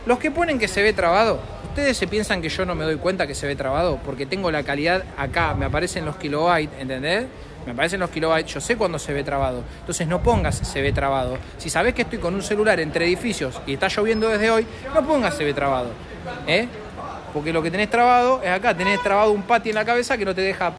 Los que ponen que se ve trabado, ¿ustedes se piensan que yo no me doy cuenta que se ve trabado? Porque tengo la calidad acá, me aparecen los kilobytes, ¿entendés? Me aparecen los kilobytes, yo sé cuando se ve trabado. Entonces no pongas se ve trabado. Si sabés que estoy con un celular entre edificios y está lloviendo desde hoy, no pongas se ve trabado. Porque lo que tenés trabado es acá, tenés trabado un patio en la cabeza que no te deja